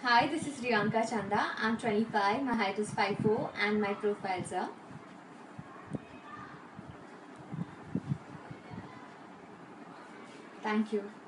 Hi, this is Riyanka Chanda. I'm 25, my height is 5'4", and my profiles are. Thank you.